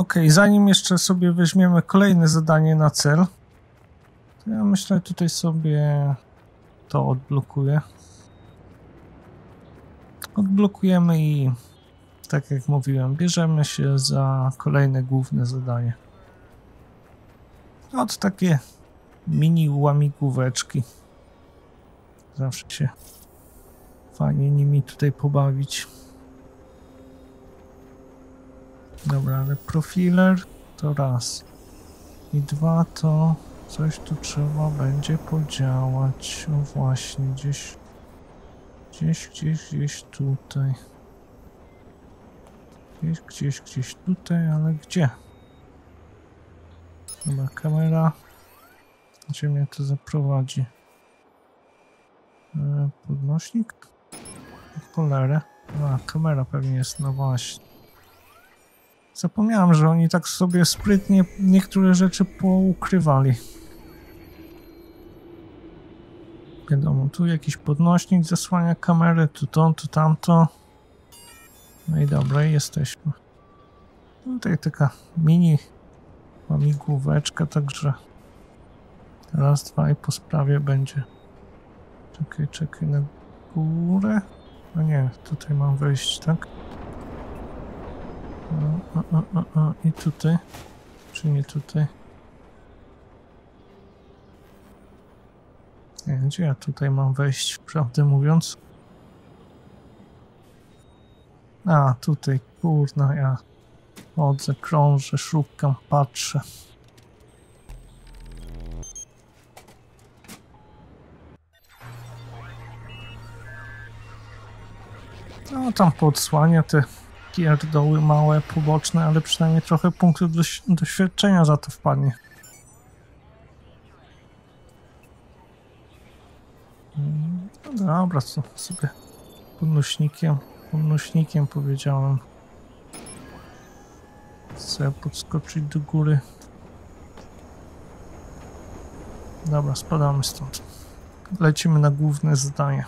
Ok, zanim jeszcze sobie weźmiemy kolejne zadanie na cel, to ja myślę, tutaj sobie to odblokuję. Odblokujemy i tak jak mówiłem, bierzemy się za kolejne główne zadanie. Od takie mini łamigłóweczki. Zawsze się fajnie nimi tutaj pobawić. Dobra, ale profiler to raz. I dwa to coś tu trzeba będzie podziałać. O właśnie, gdzieś tutaj. Gdzieś tutaj, ale gdzie? Dobra, kamera. Gdzie mnie to zaprowadzi? Podnośnik? Cholerę. A, kamera pewnie jest, no właśnie. Zapomniałem, że oni tak sobie sprytnie niektóre rzeczy poukrywali. Wiadomo, tu jakiś podnośnik zasłania kamerę, tu to, tu tamto. No i dobra, jesteśmy. Tutaj taka mini łamigłóweczka, także raz, dwa i po sprawie będzie. Czekaj na górę. No nie, tutaj mam wejść, tak? I tutaj? Czy nie tutaj? Nie, gdzie ja tutaj mam wejść, prawdę mówiąc? A, tutaj, kurna, ja chodzę, krążę, szukam, patrzę. No, tam podsłania te pierdoły małe, poboczne, ale przynajmniej trochę punktów doświadczenia za to wpadnie. No dobra, co sobie podnośnikiem powiedziałem. Chcę podskoczyć do góry. Dobra, spadamy stąd. Lecimy na główne zadanie.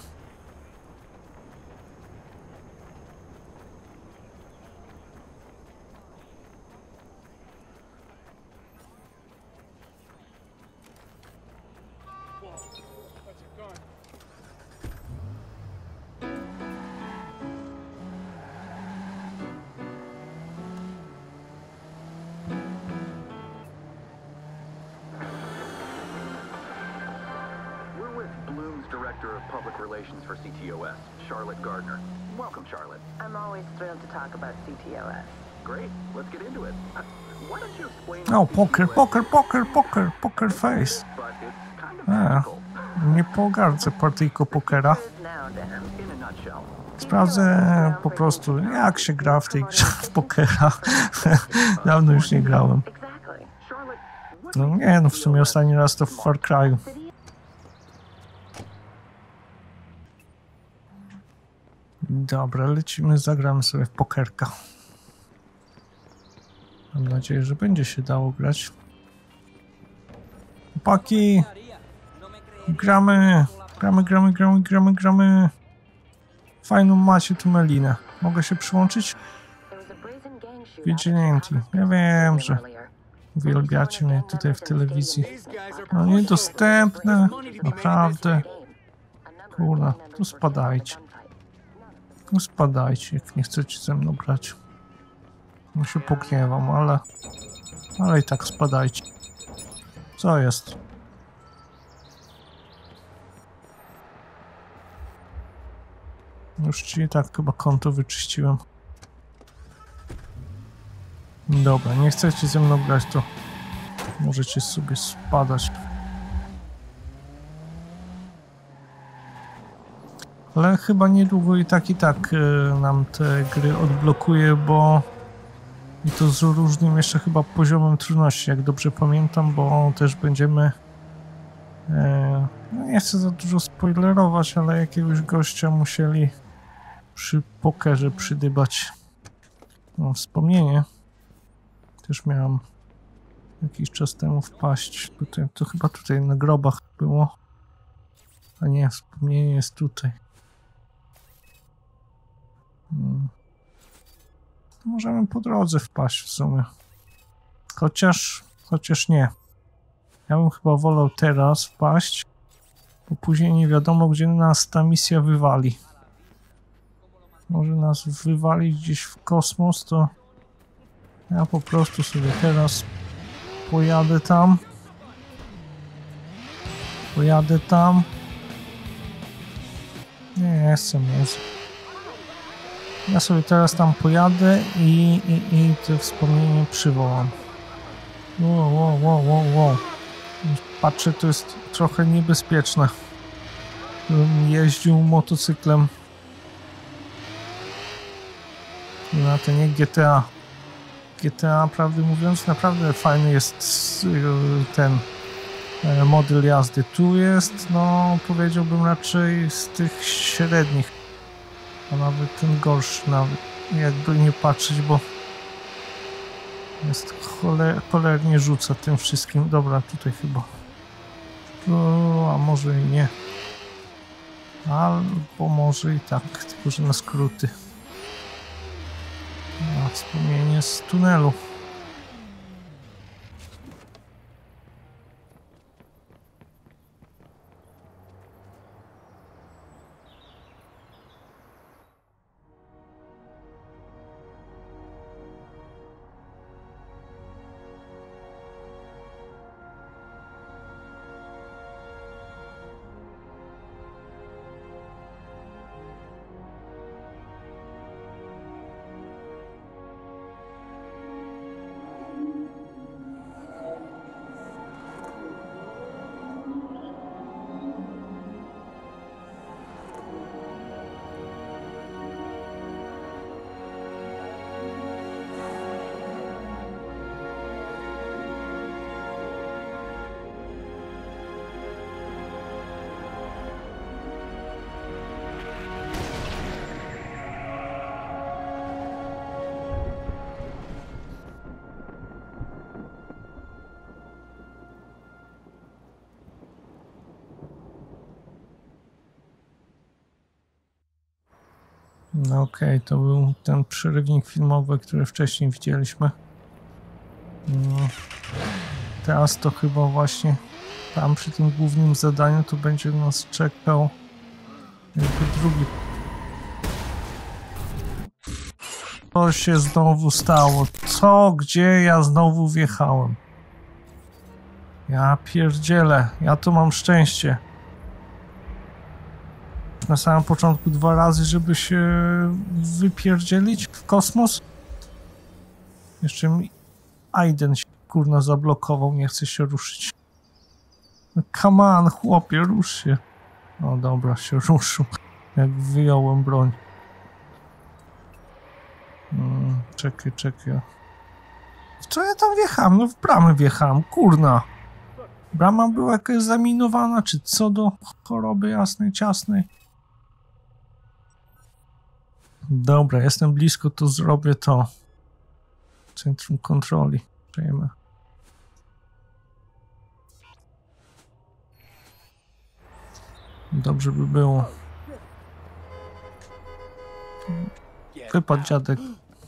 Director of Public Relations for CTOS, Charlotte Gardner. Welcome, Charlotte. I'm always thrilled to talk about CTOS. Great, let's get into it. Why don't you explain... Oh, poker face. But it's kind of magical. Nie pogardzę partyjko pokera. In a nutshell. Sprawdzę po prostu, jak się gra w tej grze w pokera. Dawno już nie grałem. No nie, no w sumie ostatni raz to w Far Cry'u. Dobra, lecimy, zagramy sobie w pokerka. Mam nadzieję, że będzie się dało grać. Chłopaki! Gramy! Fajną macie tu melinę. Mogę się przyłączyć? Vigilante. Ja wiem, że uwielbiacie mnie tutaj w telewizji. No niedostępne. Naprawdę. Kurna, tu spadajcie. No spadajcie, jak nie chcecie ze mną grać. No się pogniewam, ale i tak spadajcie. Co jest? Już ci tak chyba konto wyczyściłem. Dobra, nie chcecie ze mną grać, to możecie sobie spadać. Ale chyba niedługo i tak nam te gry odblokuje, bo i to z różnym jeszcze chyba poziomem trudności, jak dobrze pamiętam, bo też będziemy no nie chcę za dużo spoilerować, ale jakiegoś gościa musieli przy pokerze przydybać. No, wspomnienie. Też miałem jakiś czas temu wpaść. Tutaj, to chyba tutaj na grobach było. A nie, wspomnienie jest tutaj. To możemy po drodze wpaść w sumie. chociaż nie. Ja bym chyba wolał teraz wpaść, bo później nie wiadomo, gdzie nas ta misja wywali. Może nas wywalić gdzieś w kosmos, to ja po prostu sobie teraz pojadę tam. Nie chcę mieć. Ja sobie teraz tam pojadę i to wspomnienie przywołam. Wow. Patrzę, to jest trochę niebezpieczne. Bym jeździł motocyklem. No to nie GTA. GTA, prawdę mówiąc, naprawdę fajny jest ten model jazdy. Tu jest, no powiedziałbym raczej z tych średnich. A nawet ten gorszy, nawet jakby nie patrzeć, bo jest cholernie rzuca tym wszystkim. Dobra, tutaj chyba. A może i nie. Albo może i tak, tylko że na skróty. A wspomnienie z tunelu. No okej, to był ten przerywnik filmowy, który wcześniej widzieliśmy. Teraz to chyba właśnie tam przy tym głównym zadaniu to będzie nas czekał jakby drugi. Co się znowu stało? Gdzie ja znowu wjechałem? Ja pierdzielę, ja tu mam szczęście. Na samym początku 2 razy, żeby się wypierdzielić w kosmos. Jeszcze mi Aiden się kurna zablokował, nie chce się ruszyć. No come on, chłopie, rusz się. No dobra, się ruszył, jak wyjąłem broń. Czekaj. W co ja tam wjechałem? No w bramę wjechałem, kurna. Brama była jakaś zaminowana, czy co do choroby jasnej, ciasnej? Dobra, jestem blisko, to zrobię to. Centrum kontroli. Przejmę. Dobrze by było. Wypadł dziadek.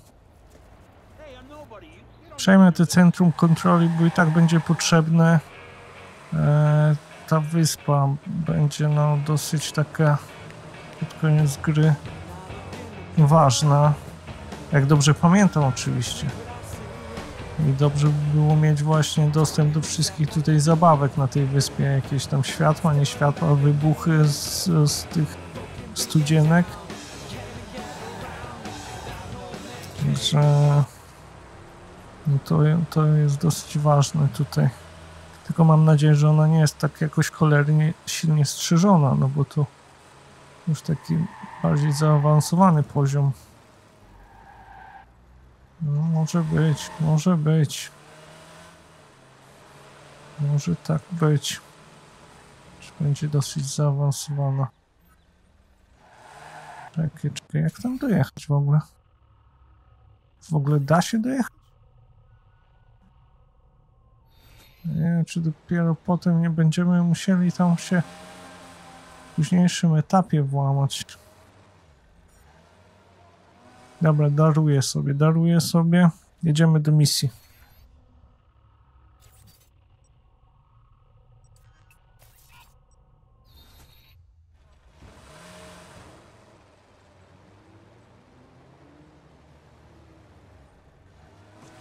Przejmę te centrum kontroli, bo i tak będzie potrzebne. Ta wyspa będzie no dosyć taka pod koniec gry ważna. Jak dobrze pamiętam oczywiście. I dobrze by było mieć właśnie dostęp do wszystkich tutaj zabawek na tej wyspie. Jakieś tam światła, nie światła, wybuchy z tych studzienek. Także no to jest dosyć ważne tutaj. Tylko mam nadzieję, że ona nie jest tak jakoś cholernie silnie strzeżona, no bo to już taki bardziej zaawansowany poziom. No, może być. Może tak być. Że będzie dosyć zaawansowana. Czekaj, jak tam dojechać w ogóle? W ogóle da się dojechać? Nie wiem, czy dopiero potem nie będziemy musieli tam się w późniejszym etapie włamać. Dobra, daruję sobie. Jedziemy do misji.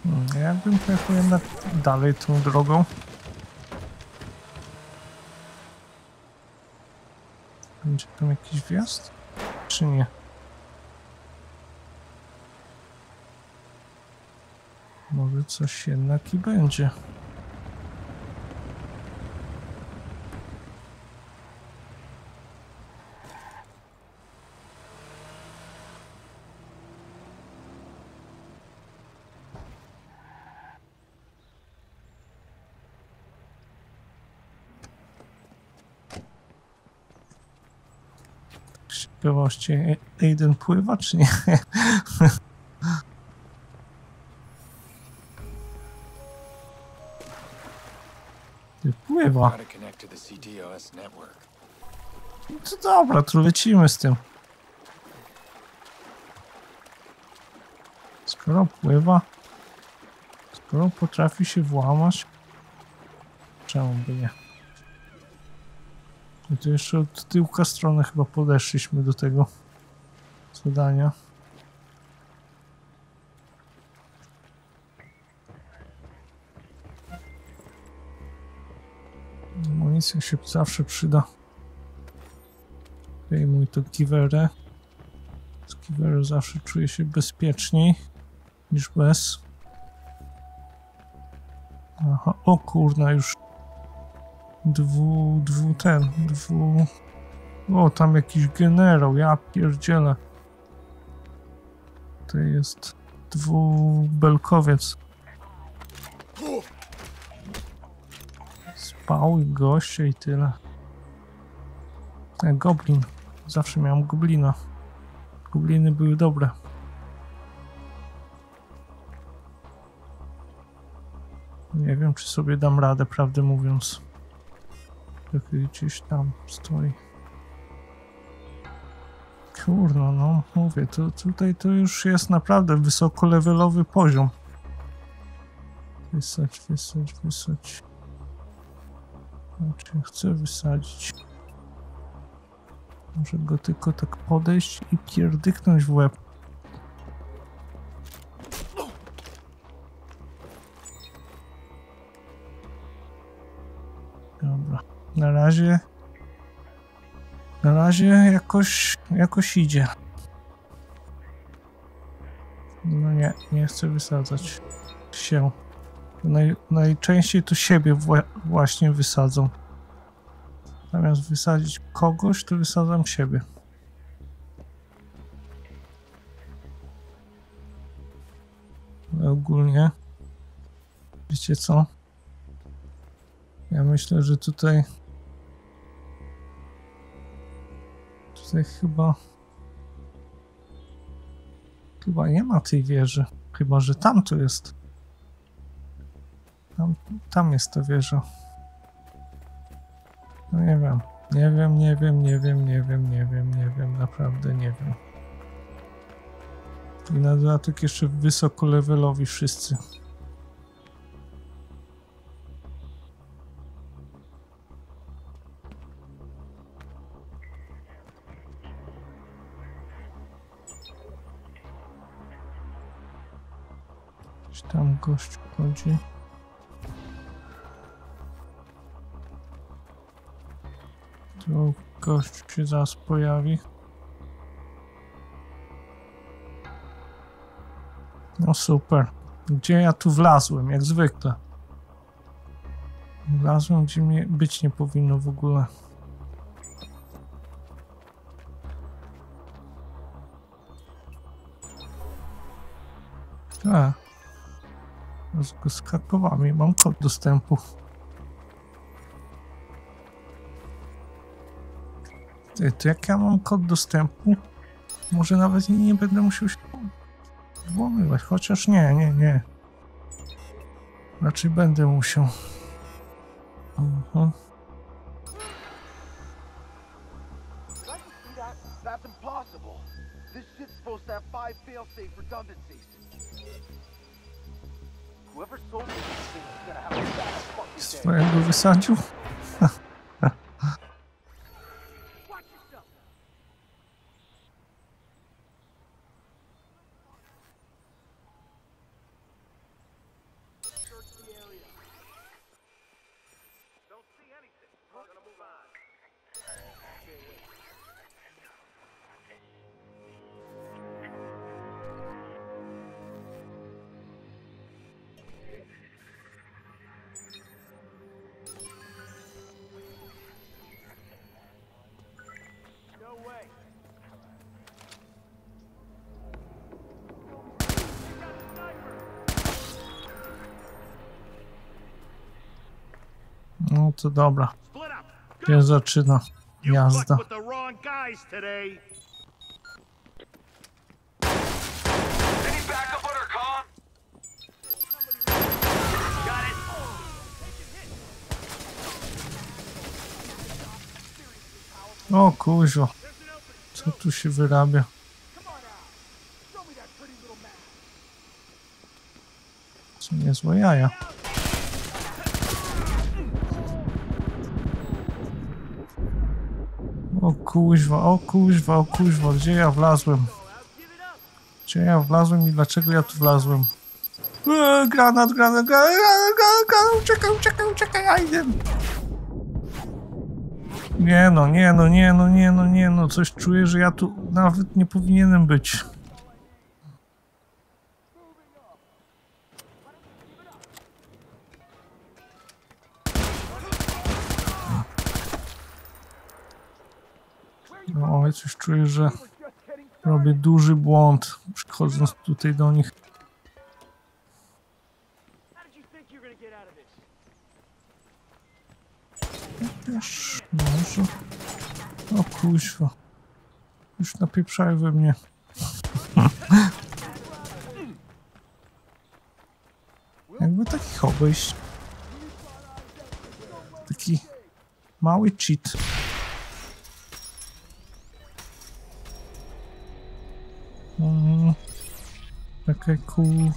Jakbym pojechał jednak dalej tą drogą. Będzie tam jakiś wjazd? Czy nie? Może coś jednak i będzie. Z ciekawości, Aiden pływa, czy nie? Ty pływa. Gotta connect to the CTOS network. To dobra, to lecimy z tym. Skoro pływa, skoro potrafi się włamać, czemu by nie? I tu jeszcze od tyłka strony chyba podeszliśmy do tego zadania. Amunicja się zawsze przyda. Wyjmuj to giwerę. Z giwerą zawsze czuję się bezpieczniej niż bez. Aha, o kurna, już o, tam jakiś generał, ja pierdzielę. To jest dwubelkowiec. Spał i goście i tyle. Goblin. Zawsze miałem goblina. Gobliny były dobre. Nie wiem, czy sobie dam radę, prawdę mówiąc. Gdzieś tam stoi. Kurno, no mówię, tutaj to już jest naprawdę wysokolevelowy poziom. Wysać. Znaczy, chcę wysadzić. Może go tylko tak podejść i pierdyknąć w łeb. Dobra. Na razie jakoś idzie. No nie chcę wysadzać się. Najczęściej to siebie właśnie wysadzą. Zamiast wysadzić kogoś, to wysadzam siebie. Ale ogólnie, wiecie co? Ja myślę, że tutaj chyba nie ma tej wieży. Chyba, że tam to jest. Tam jest ta wieża. No nie wiem. Nie wiem. Naprawdę nie wiem. I na dodatek jeszcze wysokolevelowi wszyscy. Gdzieś tam gość chodzi. Tu gość się zaraz pojawi. No super. Gdzie ja tu wlazłem? Jak zwykle. Wlazłem, gdzie mnie być nie powinno w ogóle. Z skakowami mam kod dostępu. To jak ja mam kod dostępu, może nawet nie będę musiał się włamywać, chociaż nie. Raczej będę musiał. Swojego wysadził? No to dobra. Się zaczyna jazda. O kuźwa. Co tu się wyrabia? Co niezłe jaja. O kuźwa, o kuźwa, o kuźwa. Gdzie ja wlazłem? Gdzie ja wlazłem i dlaczego ja tu wlazłem? Granat, granat, granat, granat, uciekaj, uciekaj, uciekaj, Aiden! Nie no, nie no, nie no, nie no, nie no, coś czuję, że ja tu nawet nie powinienem być. No, ja coś czuję, że robię duży błąd, przychodząc tutaj do nich. Też może. O kuźwa. Już napieprzają we mnie. Jakby takich obejść. Taki mały cheat. Czekaj, cool.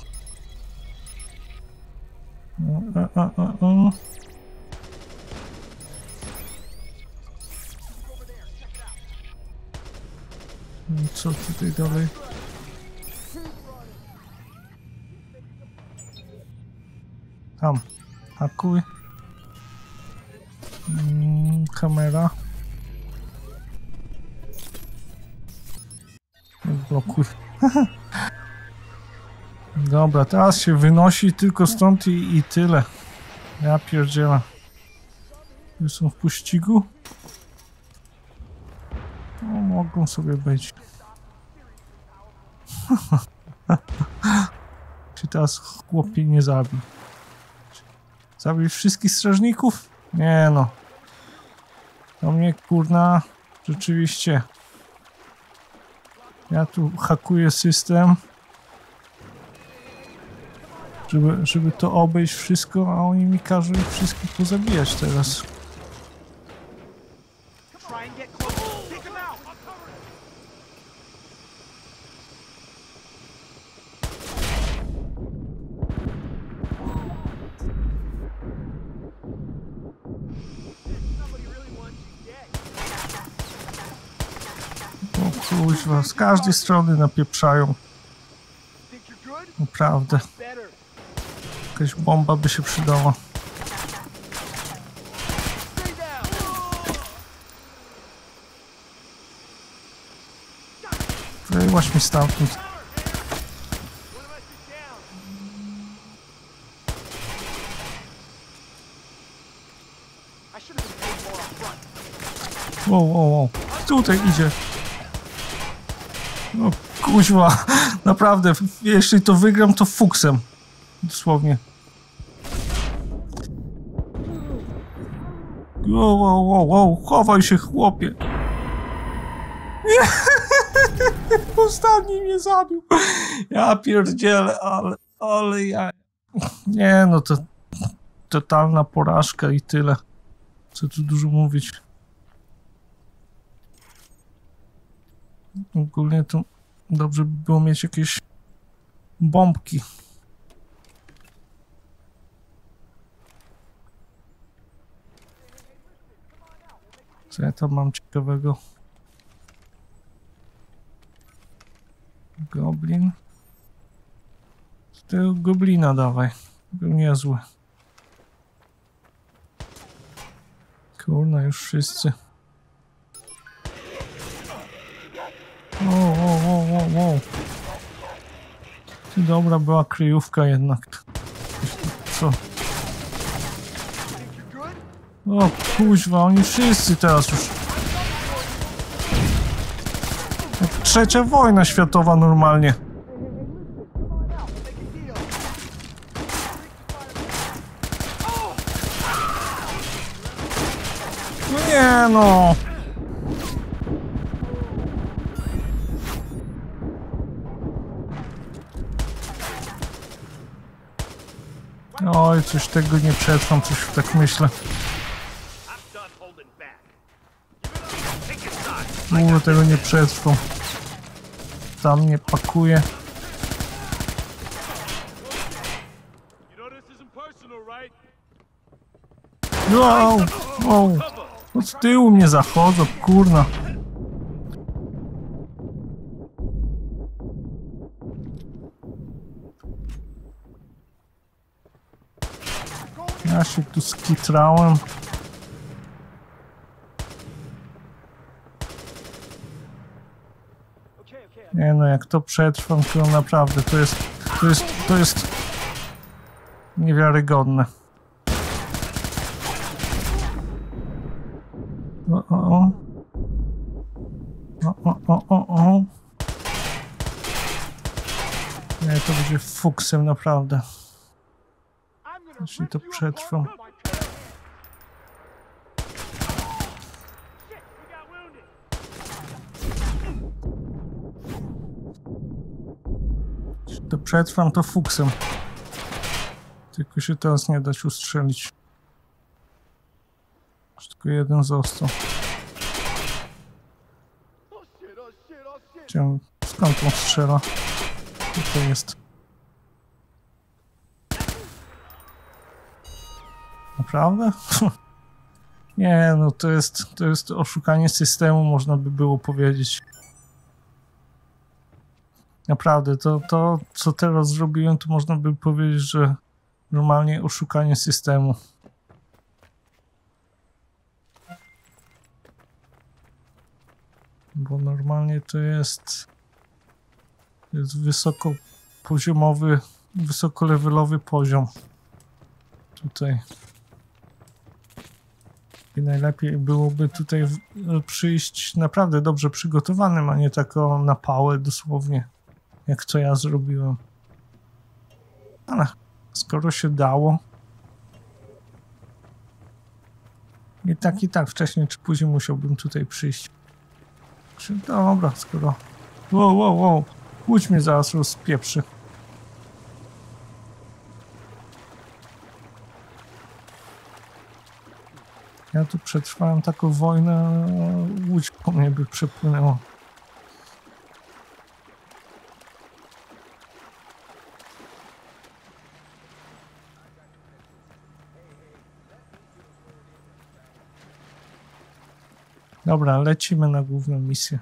Co tutaj dalej? Tam. Hakuj. Kamera. Blokuj. Dobra, teraz się wynosi tylko stąd i tyle. Ja pierdzielę. Już są w pościgu? No, mogą sobie być. Czy teraz chłopie nie zabił? Zabił wszystkich strażników? Nie no. To mnie kurna rzeczywiście. Ja tu hakuję system. Żeby to obejść wszystko, a oni mi każą ich wszystkich pozabijać teraz. O kuźwa, z każdej strony napieprzają. Naprawdę. Jakaś bomba by się przydała. Wyłaź mi stamtąd. Wow, wow, wow. Tutaj idzie. No kuźwa, naprawdę, jeśli to wygram, to fuksem. Dosłownie. Wow, wow, wow, wow, chowaj się, chłopie. Nie. Ostatni mnie zabił. Ja pierdzielę, ale ja... Nie no, to totalna porażka i tyle. Co tu dużo mówić. Ogólnie to dobrze by było mieć jakieś bombki. Co ja tam mam ciekawego? Goblin. Z tego goblina dawaj. Był niezły. Kurna, już wszyscy. Wow. Dobra była kryjówka jednak. Co? O kuźwa, oni wszyscy teraz już. Trzecia wojna światowa normalnie. Nie no! Oj, coś tego nie przetrwam, coś tak myślę. Tego nie przetrwam. Tam mnie pakuje. Wow, wow. Od tyłu mnie zachodzą, kurna. Ja się tu skitrałem. Nie no, jak to przetrwam, to naprawdę to jest niewiarygodne. Nie, to będzie fuksem naprawdę. Jeśli to przetrwam. Jeśli to przetrwam, to fuksem. Tylko się teraz nie dać ustrzelić. Już tylko jeden został. Skąd on strzela? Co to jest? Naprawdę? Nie, no to jest oszukanie systemu, można by było powiedzieć. Naprawdę, to co teraz zrobiłem, to można by powiedzieć, że normalnie oszukanie systemu. Bo normalnie to jest wysokopoziomowy, wysokolevelowy poziom. Tutaj. I najlepiej byłoby tutaj przyjść naprawdę dobrze przygotowanym, a nie taką na pałę dosłownie, jak to ja zrobiłem. Ale skoro się dało. I tak wcześniej czy później musiałbym tutaj przyjść. Dobra, skoro... Wow. Łódź mnie zaraz rozpieprzy. Ja tu przetrwałem taką wojnę, łódź po mnie by przepłynęła. Dobra, lecimy na główną misję.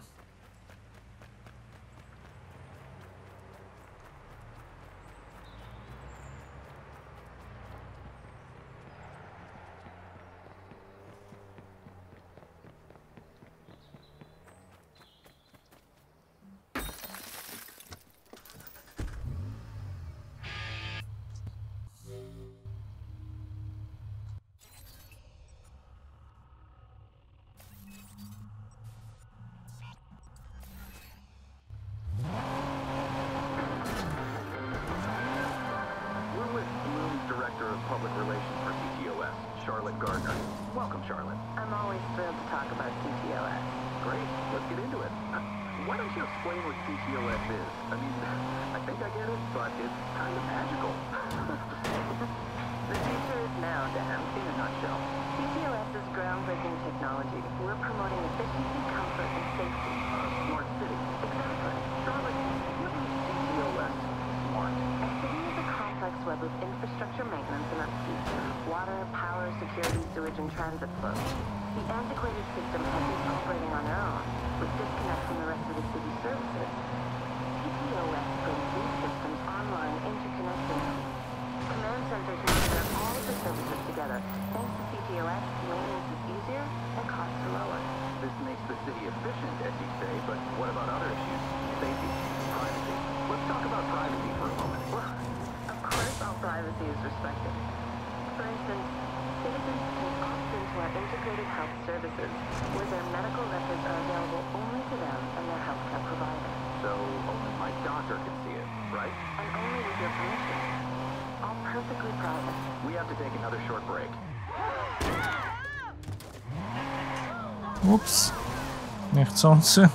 Public Relations for CTOS, Charlotte Gardner. Welcome, Charlotte. I'm always thrilled to talk about CTOS. Great, let's get into it. Why don't you explain what CTOS is? I mean, I think I get it, but it's kind of magical. The future is now, Dan, in a nutshell. CTOS is groundbreaking technology. We're promoting efficiency, comfort, and safety. Smart city. Exactly. Charlotte, what makes CTOS smart? A city is a complex web of infrastructure maintenance and upkeep. Water, power, security, sewage, and transit flows. The antiquated system has been operating on their own, with disconnect from the rest of the city's services. CTOS brings these systems online, interconnecting them. Command centers monitor all of the services together. Thanks to CTOS, maintenance is easier and costs are lower. This makes the city efficient, as you say, but what about other issues? Safety, privacy. Let's talk about privacy for a moment. Well, of course all privacy is respected. For instance, citizens can opt into our integrated health services, where their medical records are available only to them and their healthcare provider. So only my doctor can see it, right? And only with your permission. All perfectly private. We have to take another short break. Ups. Niechcący.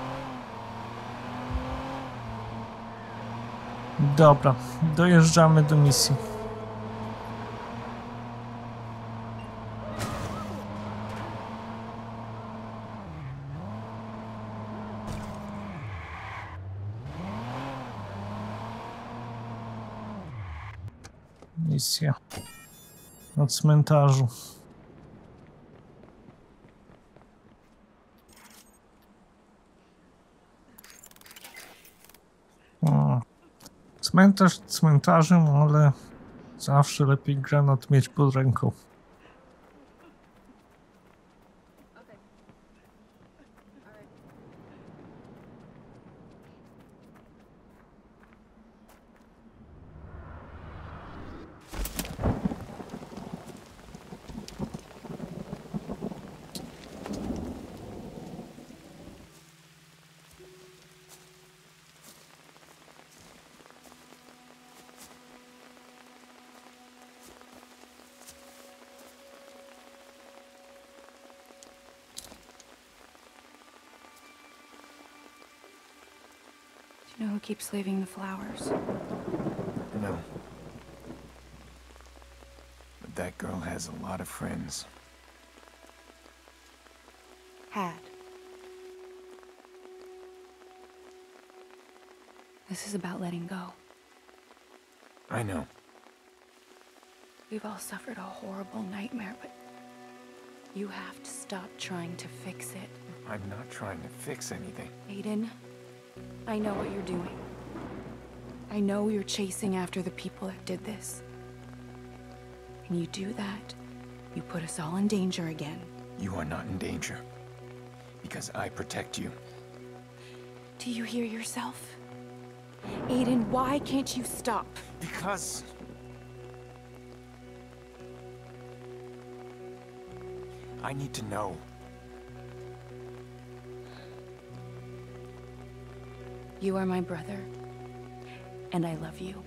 Dobra, dojeżdżamy do misji. Misja na cmentarzu. Cmentarz cmentarzem, ale zawsze lepiej granat mieć pod ręką. You know who keeps leaving the flowers? No. But that girl has a lot of friends. Had. This is about letting go. I know. We've all suffered a horrible nightmare, but you have to stop trying to fix it. I'm not trying to fix anything. Aiden, I know what you're doing. I know you're chasing after the people that did this. And you do that, you put us all in danger again. You are not in danger. Because I protect you. Do you hear yourself? Aiden, why can't you stop? Because... I need to know. You are my brother, and I love you.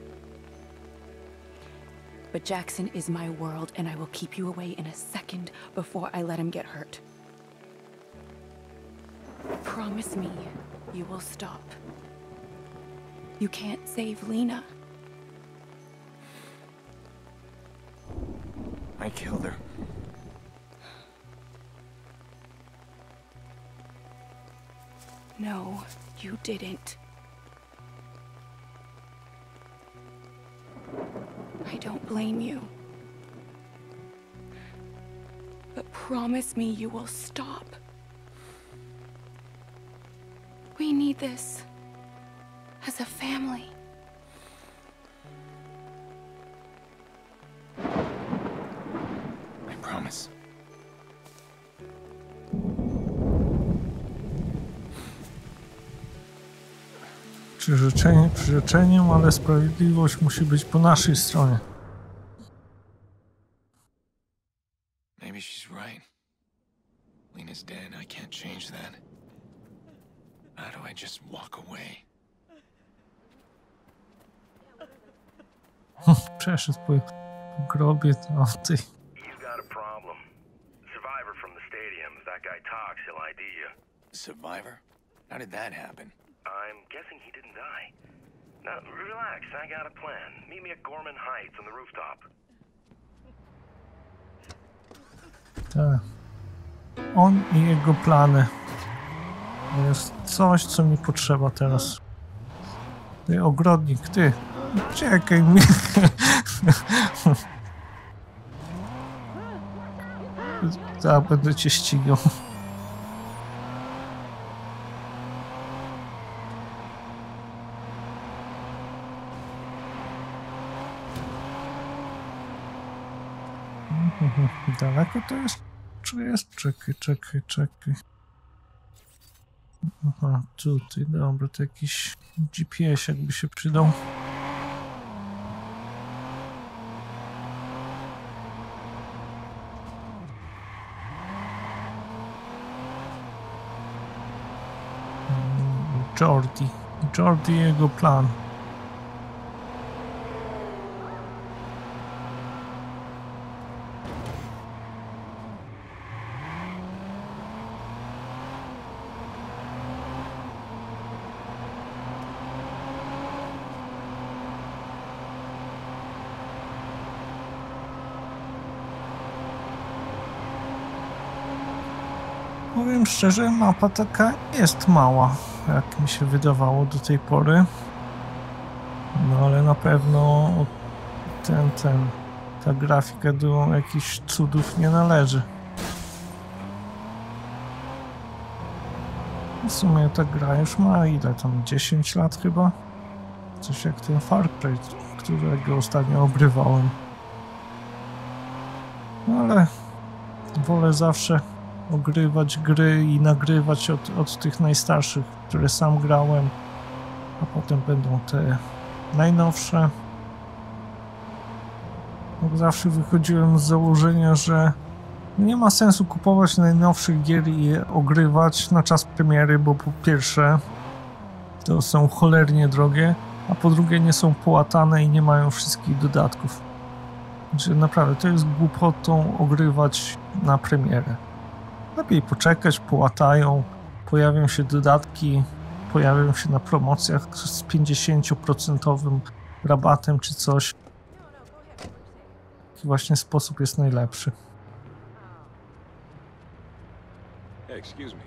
But Jackson is my world, and I will keep you away in a second before I let him get hurt. Promise me you will stop. You can't save Lena. I killed her. No, you didn't. I don't blame you. But promise me you will stop. We need this as a family. I promise. Przyrzeczenie przyrzeczeniem, ale sprawiedliwość musi być po naszej stronie. Maybe she's right. Lena's dead. I can't change that. How do I just walk away? Przeszedł po grobie tamtej. You've got a problem. Survivor from the stadium. If that guy talks, he'll ID you. Survivor? How did that happen? I'm guessing he didn't die. Now, relax. I got a plan. Meet me at Gorman Heights on the rooftop. Tak. On i jego plany. To jest coś, co mi potrzeba teraz. Ty, ogrodnik, ty. Czekaj mnie. Tak, będę cię ścigał. Daleko to jest? Czy jest? Czekaj. Aha, tutaj, dobra, to jakiś GPS jakby się przydał. Jordi i jego plan. Powiem szczerze, mapa taka jest mała, jak mi się wydawało do tej pory. No ale na pewno ta grafika do jakichś cudów nie należy. W sumie ta gra już ma ile tam, 10 lat chyba? Coś jak ten Far Cry, którego ostatnio obrywałem. No ale wolę zawsze ogrywać gry i nagrywać od tych najstarszych, które sam grałem, a potem będą te najnowsze. Jak zawsze wychodziłem z założenia, że nie ma sensu kupować najnowszych gier i je ogrywać na czas premiery, bo po pierwsze to są cholernie drogie, a po drugie nie są połatane i nie mają wszystkich dodatków. Znaczy naprawdę to jest głupotą ogrywać na premierę. Lepiej poczekać, połatają, pojawią się dodatki, pojawią się na promocjach z 50% rabatem czy coś. Taki właśnie sposób jest najlepszy. Hey, excuse me.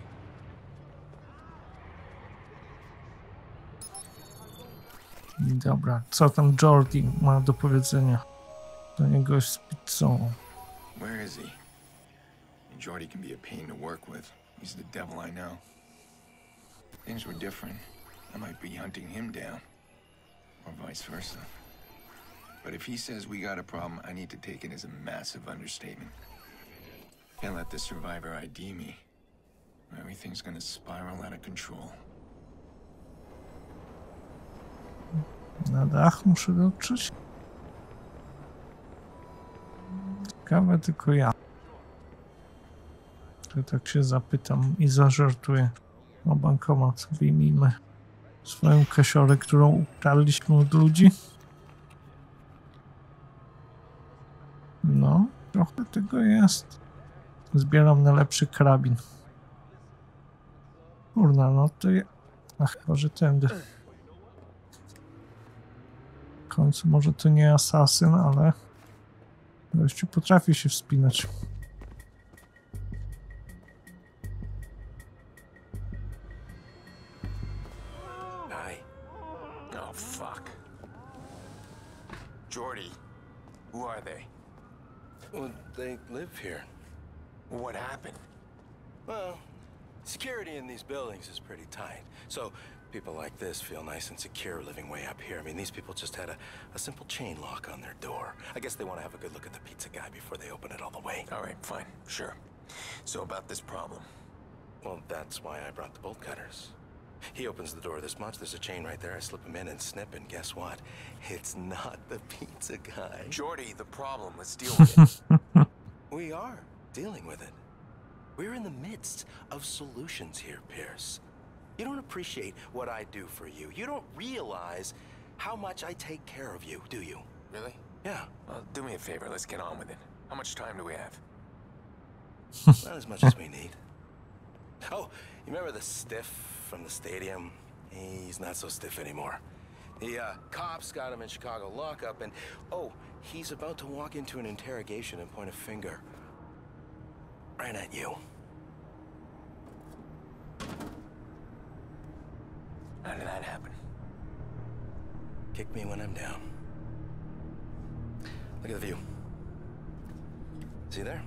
Dobra, co tam Jordi ma do powiedzenia? Do niego jest z pizzą. Where is he? Jordy can be a pain to work with. He's the devil I know. Things were different. I might be hunting him down. Or vice versa. But if he says we got a problem, I need to take it as a massive understatement. Can't let the survivor ID me. Everything's gonna spiral out of control. Na dach muszę dotrzeć? Ciekawe tylko ja. To tak się zapytam i zażartuję. O bankomat, wyjmijmy swoją kasiorę, którą ukradliśmy od ludzi. No, trochę tego jest. Zbieram na lepszy karabin. Kurna, no to ja... A chyba, że tędy. W końcu może to nie asasyn, ale... gościu potrafi się wspinać. Oh, fuck. Jordy, who are they? Well, they live here. What happened? Well, security in these buildings is pretty tight. So people like this feel nice and secure living way up here. I mean, these people just had a simple chain lock on their door. I guess they want to have a good look at the pizza guy before they open it all the way. All right, fine, sure. So about this problem. Well, that's why I brought the bolt cutters. He opens the door this much, there's a chain right there. I slip him in and snip, and guess what? It's not the pizza guy. Jordy, the problem. Let's deal with it. We are dealing with it. We're in the midst of solutions here, Pierce. You don't appreciate what I do for you. You don't realize how much I take care of you, do you? Really? Yeah. Well, do me a favor. Let's get on with it. How much time do we have? Not as much as we need. Oh, you remember the stiff from the stadium? He's not so stiff anymore. The cops got him in Chicago lockup, and oh, he's about to walk into an interrogation and point a finger right at you. How did that happen? Kick me when I'm down. Look at the view. See there?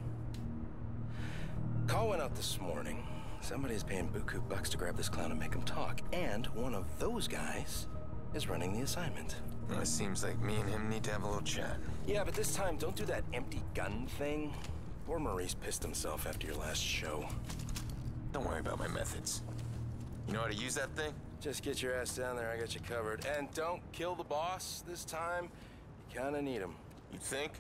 Call went out this morning. Somebody's paying buku bucks to grab this clown and make him talk. And one of those guys is running the assignment. Well, it seems like me and him need to have a little chat. Yeah, but this time, don't do that empty gun thing. Poor Maurice pissed himself after your last show. Don't worry about my methods. You know how to use that thing? Just get your ass down there, I got you covered. And don't kill the boss this time. You kinda need him. You think?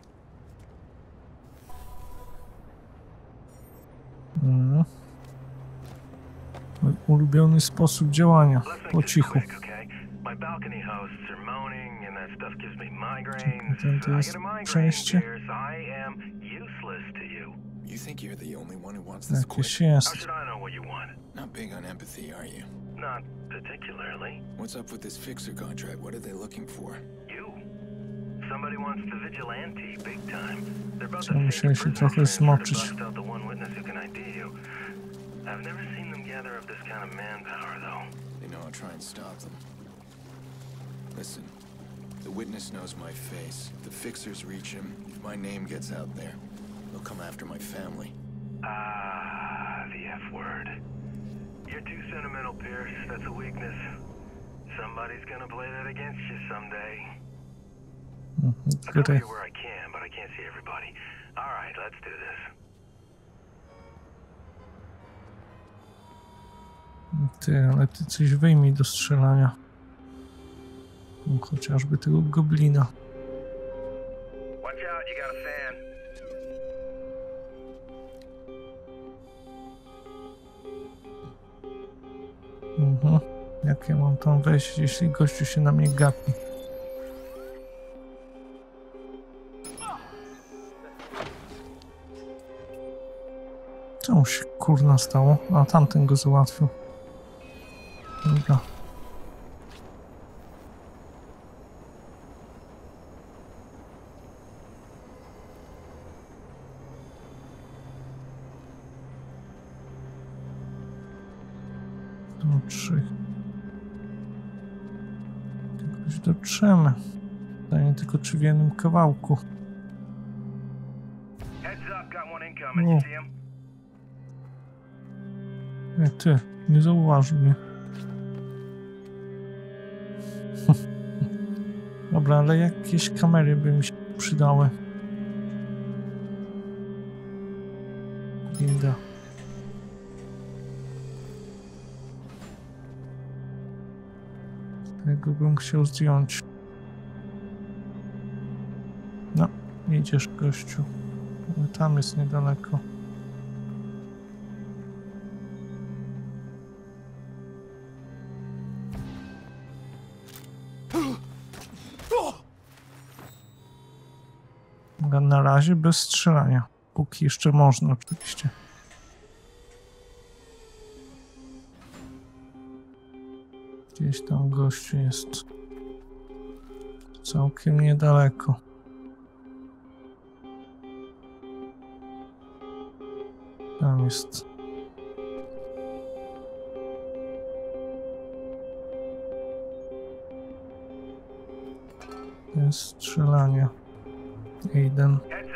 Mój ulubiony sposób działania. Po cichu. My balcony hosts are moaning and that stuff gives me migraines. Ten to jest przejście. I am useless to you. You think you're the only one who wants this quick? Jakieś jest. How should I know what you want? Not big on empathy, are you? Not particularly. What's up with this fixer contract? What are they looking for? You. Somebody wants the vigilante big time. They're about to Musiałem się trochę zmoczyć. bust out the one witness who can ID you. I've never seen them gather up this kind of manpower, though. They know I'll try and stop them. Listen, the witness knows my face. If the fixers reach him, if my name gets out there, they'll come after my family. Ah, the F word. You're too sentimental, Pierce. That's a weakness. Somebody's gonna play that against you someday. I'll cover you where I can, but I can't see everybody. All right, let's do this. Ty, ale ty coś wyjmij do strzelania. Chociażby tego goblina. Watch out, you got a fan. Jak ja mam tam wejść, jeśli gościu się na mnie gapi? Co mu się kurna stało? A tamten go załatwił. Dobra. Jakoś dotrzemy. Pytanie tylko, czy w jednym kawałku. Nie, ty, nie zauważył mnie. Dobra, ale jakieś kamery by mi się przydały. Winda. Tego bym chciał zdjąć. No, idziesz, gościu. Tam jest niedaleko. Na razie bez strzelania. Póki jeszcze można, oczywiście. Gdzieś tam gościu jest. Całkiem niedaleko. Tam jest. Jest strzelanie. Aiden.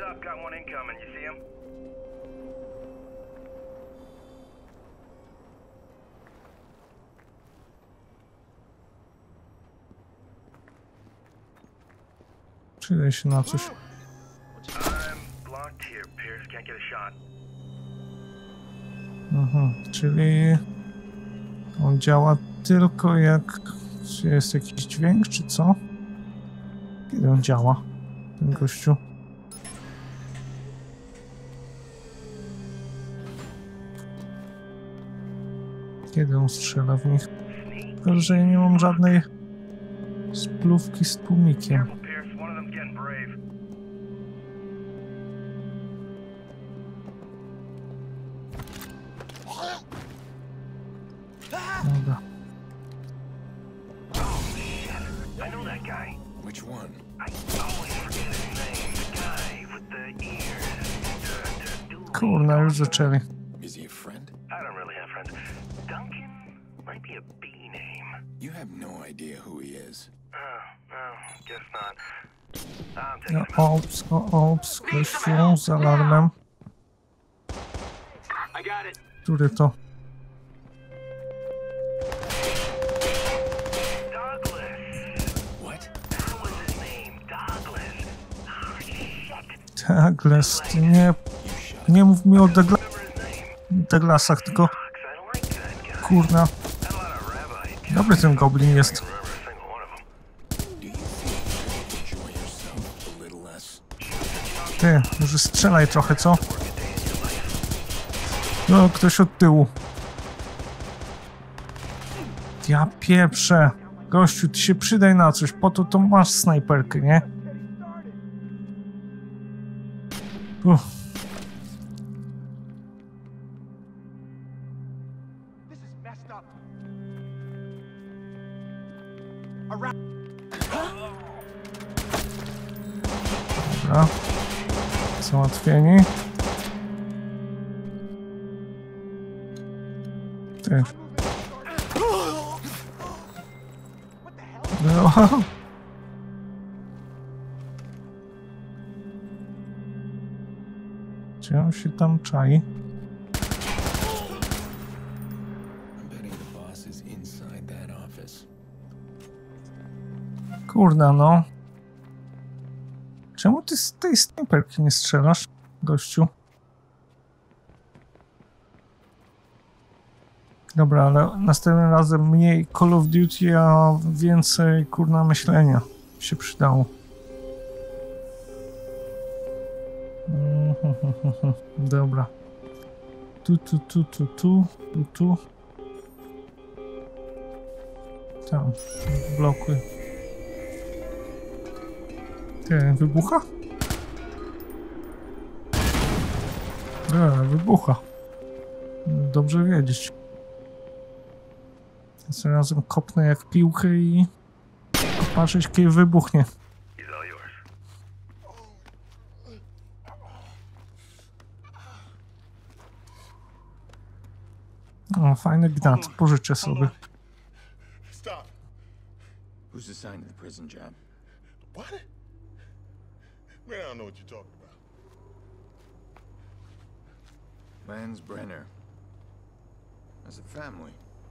Przydaj się na coś. Czyli on działa tylko jak jest jakiś dźwięk, czy co? Kiedy on działa, ten gościu? Kiedy on strzela w nich? Tylko, że ja nie mam żadnej splówki z tłumikiem. Dobra. Kurna, już zaczęli. Ops, gościu z alarmem. Który to? Douglas, nie mów mi o Douglasach, tylko kurna. Dobry ten goblin jest. Ty, może strzelaj trochę, co? No, ktoś od tyłu. Ja pieprzę. Gościu, ty się przydaj na coś, po to masz snajperkę, nie? Dobra. Załatwieni. Ty. No. Czy on się tam czai? Kurna, no. Czemu ty z tej snajperki nie strzelasz, gościu? Dobra, ale następnym razem mniej Call of Duty, a więcej, kurna, myślenia się przydało. Dobra. Tu. Tam, blokuj. Wybucha? Wybucha. Dobrze wiedzieć. Zarazem kopnę jak piłkę i patrzeć, kiedy wybuchnie. O, fajny gnat, pożyczę sobie. Stop. Who's assigned to the prison job? What? Man, I don't know what you're talking about. Lance Brenner. As a family.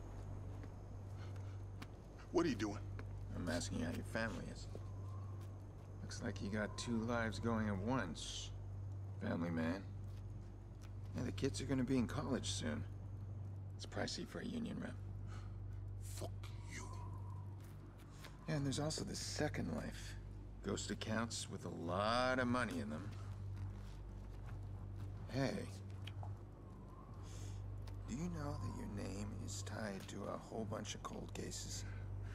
What are you doing? I'm asking how your family is. Looks like you got two lives going at once, family man. Yeah, the kids are gonna be in college soon. It's pricey for a union rep. Fuck you. Yeah, and there's also the second life. Ghost accounts with a lot of money in them. Hey. Do you know that your name is tied to a whole bunch of cold cases?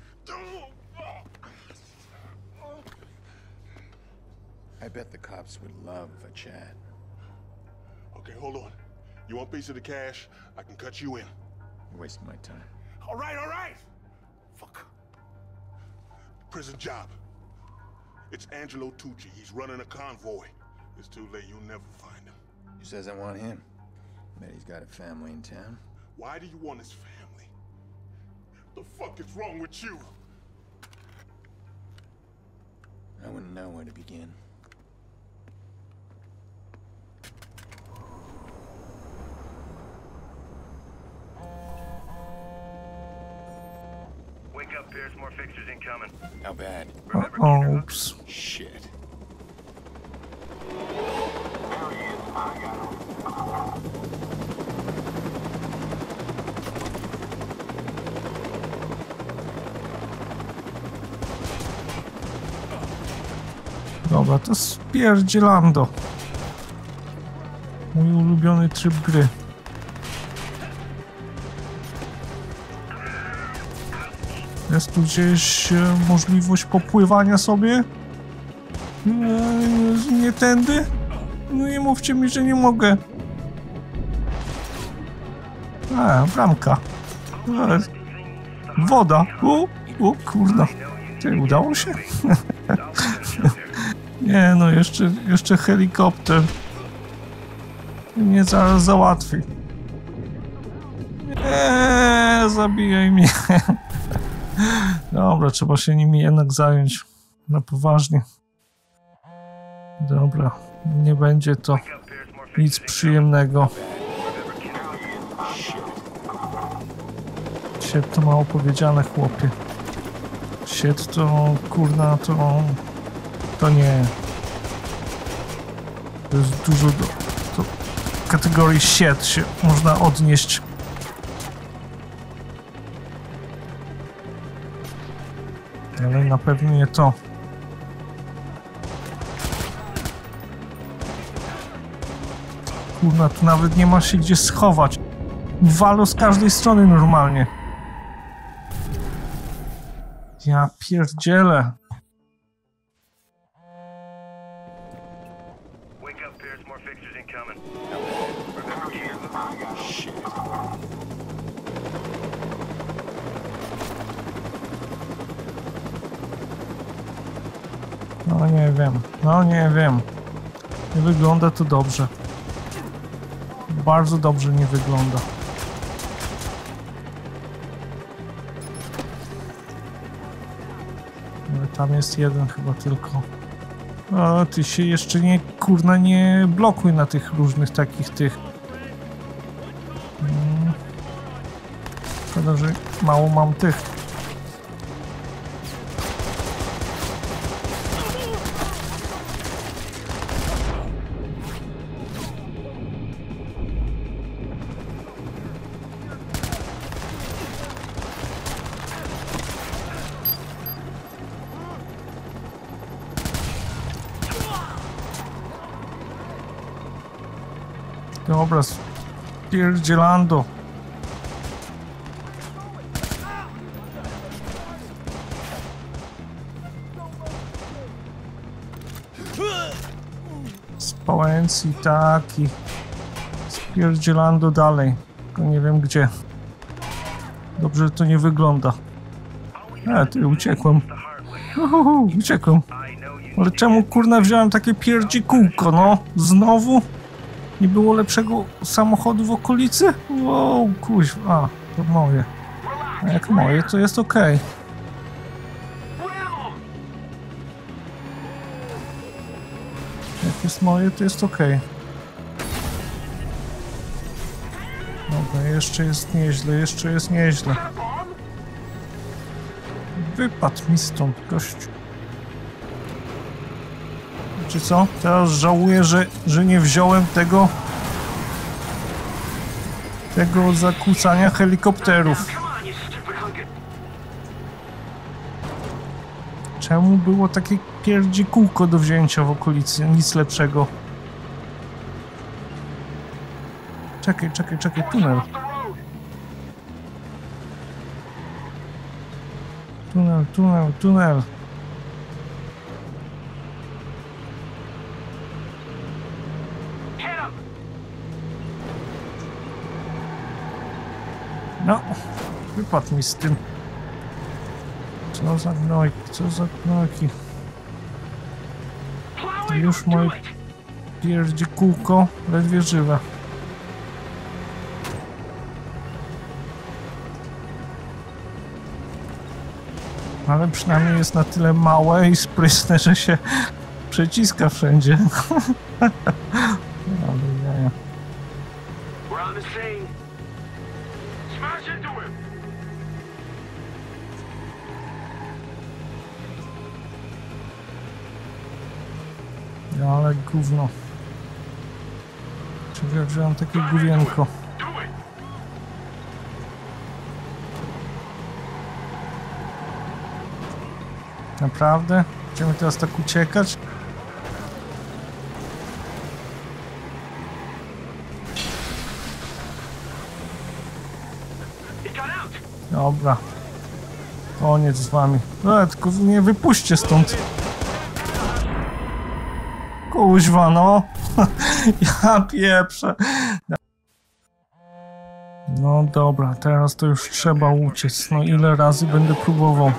I bet the cops would love a chat. Okay, hold on. You want a piece of the cash? I can cut you in. You're wasting my time. All right. Fuck. Prison job. It's Angelo Tucci. He's running a convoy. It's too late. You'll never find him. Who says I want him? Bet he's got a family in town. Why do you want his family? The fuck is wrong with you? I wouldn't know where to begin. Wake up, Pierce. More fixtures incoming. How bad? Oops. Shit. Dobra, to spierdzielando. Mój ulubiony tryb gry. Jest tu gdzieś możliwość popływania sobie? Nie tędy? No nie mówcie mi, że nie mogę. Bramka. Woda. O kurna. Ty, udało się? Nie no, jeszcze helikopter. Mnie zaraz załatwi. Nie, zabijaj mnie. Dobra, trzeba się nimi jednak zająć na poważnie. Dobra, nie będzie to nic przyjemnego. Sied to mało powiedziane, chłopie. Sied to, kurna, to nie. To jest dużo do kategorii sied się można odnieść. Ale na pewno nie to. Kurna, tu nawet nie ma się gdzie schować. Walo z każdej strony normalnie. Ja pierdzielę. No nie wiem. Nie wygląda to dobrze. Bardzo dobrze nie wygląda. Ale tam jest jeden chyba tylko. O, ty się jeszcze nie, kurna, nie blokuj na tych różnych takich tych. Szkoda, że mało mam tych. Dobra, spierdzielando. Spałęci taki. Spierdzielando dalej. Tylko nie wiem gdzie. Dobrze, że to nie wygląda. Ty, uciekłem. Uciekłem. Ale czemu, kurna, wziąłem takie pierdzikółko, no? Znowu? Nie było lepszego samochodu w okolicy? Wow, kuźwa. A, to moje. A jak moje, to jest okej. Jak jest moje, to jest okej. Dobra, jeszcze jest nieźle, jeszcze jest nieźle. Wypadł mi stąd, gościu. Czy co? Teraz żałuję, że nie wziąłem tego zakłócania helikopterów. Czemu było takie pierdzikółko do wzięcia w okolicy? Nic lepszego. Czekaj, tunel. Tunel. No, wypadł mi z tym. Co za gnojki. Już moje pierdzikółko ledwie żywe. Ale przynajmniej jest na tyle małe i sprytne, że się przeciska wszędzie. Ale jaja. Ale gówno. Czy ja wziąłem takie gówienko? Naprawdę? Będziemy teraz tak uciekać? Dobra. Koniec z wami. Tylko nie wypuśćcie stąd. Kuźwa, no. Ja pieprzę. No dobra, teraz to już trzeba uciec. No ile razy będę próbował.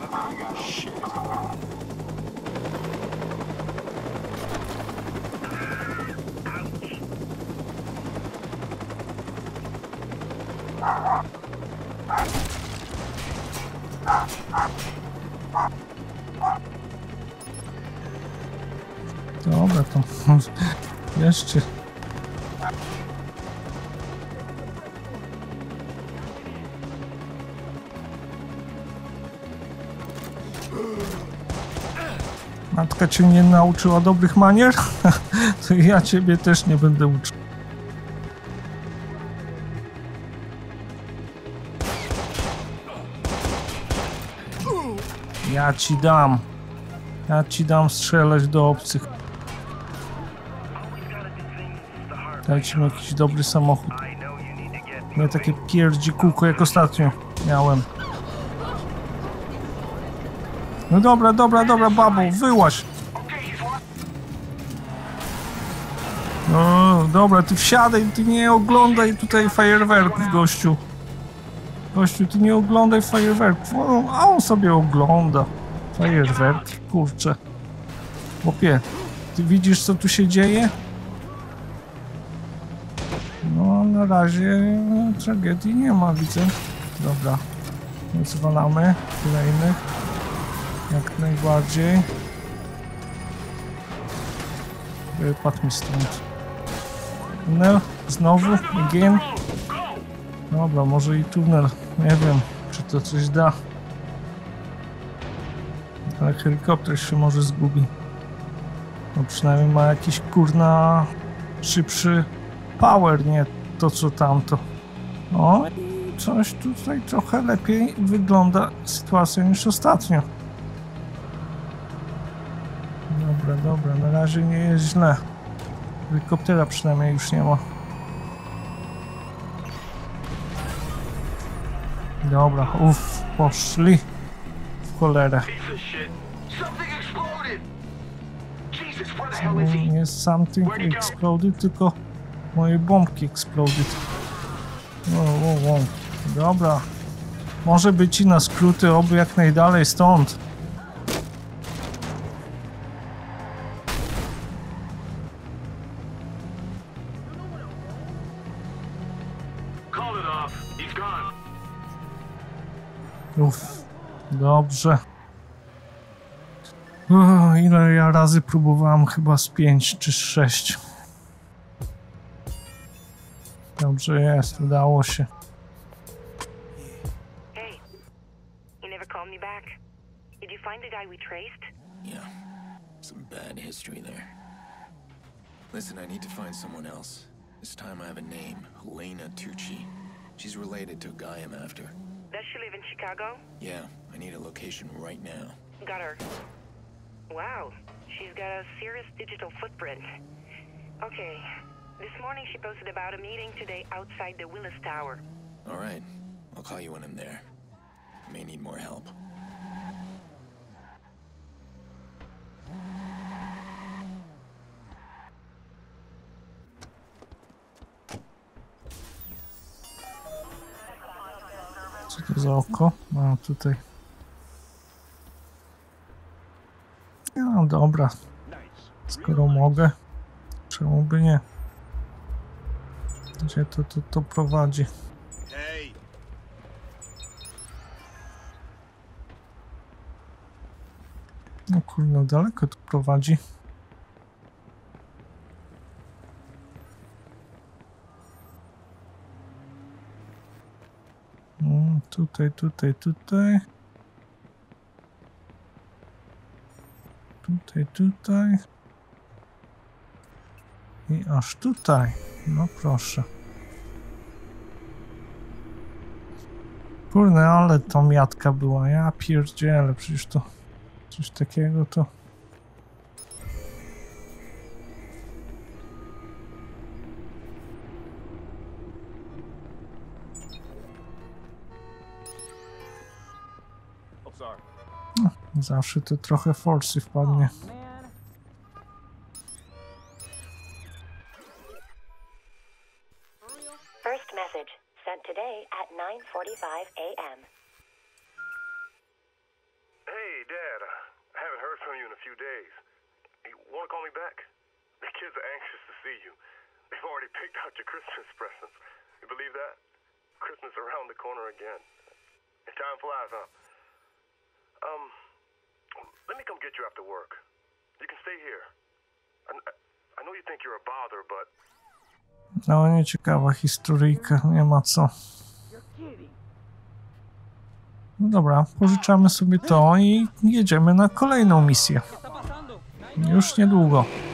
Dobra, to jeszcze. Matka cię nie nauczyła dobrych manier? To ja ciebie też nie będę uczył. Ja ci dam strzelać do obcych. Dajcie mi jakiś dobry samochód. Nie takie pierdzikółko jak ostatnio miałem. No dobra, babo, wyłaź. No dobra, ty wsiadaj, ty nie oglądaj tutaj fajerwerków, gościu. Gościu, ty nie oglądaj fajerwerków. A on sobie ogląda. Fajerwerki, kurczę. Chłopie, ty widzisz, co tu się dzieje? No, na razie tragedii nie ma, widzę. Dobra, zwalamy kolejnych. Jak najbardziej. Wypadł mi stąd. Tunel? Znowu? Again? Dobra, może i tunel. Nie wiem, czy to coś da. Ale helikopter się może zgubi. No przynajmniej ma jakiś kurna szybszy power, nie to co tamto. O i coś tutaj trochę lepiej wygląda sytuacja niż ostatnio. Dobra, dobra, na razie nie jest źle. Helikoptera przynajmniej już nie ma. Dobra, poszli w cholerę. Nie something exploded, tylko moje bombki exploded. Wow. Dobra. Może być i na skróty, oby jak najdalej stąd. Dobrze. Ile ja razy próbowałem? Chyba z 5 czy 6. Dobrze jest, udało się. Hey, you never called me back. Did you find the guy we traced? Yeah, some bad history there. Listen, I need to find someone else. This time I have a name, Helena Tucci. She's related to a guy I'm after. Does she live in Chicago? Yeah, I need a location right now. Got her. Wow, she's got a serious digital footprint. Okay, this morning she posted about a meeting today outside the Willis Tower. All right, I'll call you when I'm there. I may need more help. Co to za oko? No tutaj. No dobra. Skoro mogę, czemu by nie? Gdzie to prowadzi? No kurde, daleko to prowadzi. Tutaj. Tutaj. I aż tutaj. No proszę. Kurde, ale to miatka była. Ja pierdzielę, przecież to coś takiego to... No, zawsze to trochę forsy wpadnie. First message sent today at 9:45 a.m. Hey, Dad. I haven't heard from you in a few days. You want to call me back? The kids are anxious to see you. They've already picked out your Christmas presents. You believe that? Christmas around the corner again. Time flies, huh? Let me come get you after work. You can stay here. I know you think you're a bother, but... No, nieciekawa historyjka, nie ma co. No dobra, pożyczamy sobie to i jedziemy na kolejną misję. Już niedługo.